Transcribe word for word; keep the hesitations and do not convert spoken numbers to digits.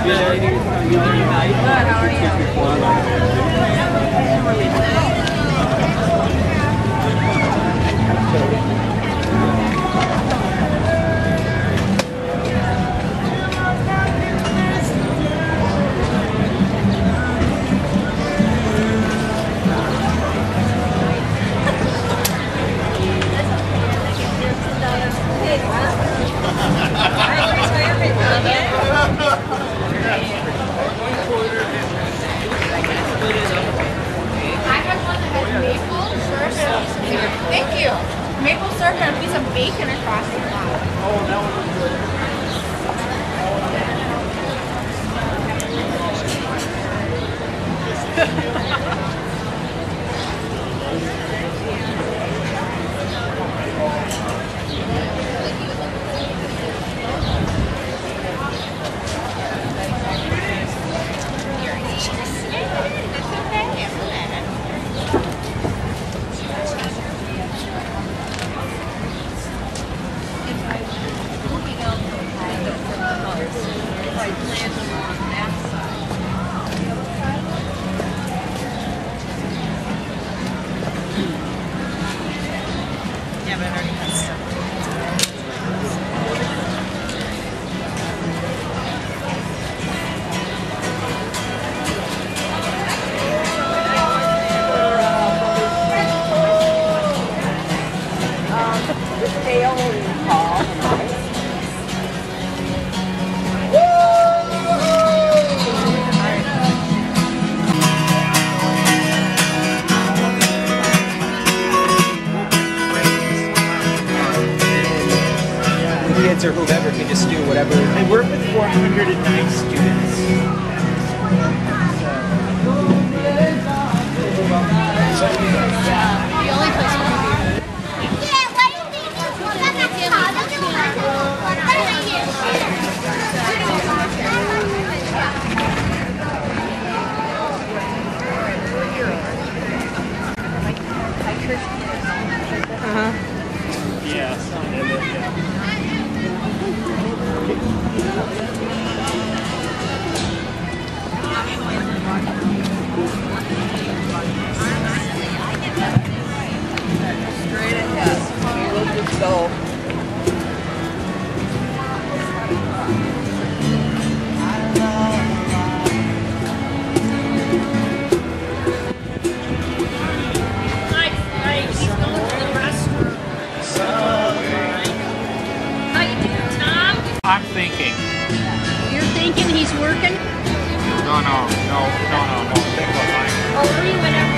how are you? Thank you. Maple syrup and a piece of bacon across the top. Oh, that one was good. Or whoever can just do whatever. I work with four hundred nine students. The only place where Uh-huh. Yeah, some of it, yeah. straight ahead. We'll just go. I'm thinking. You're thinking he's working? No, no, no, no, no, no. Think about mine. Oh, were you whenever?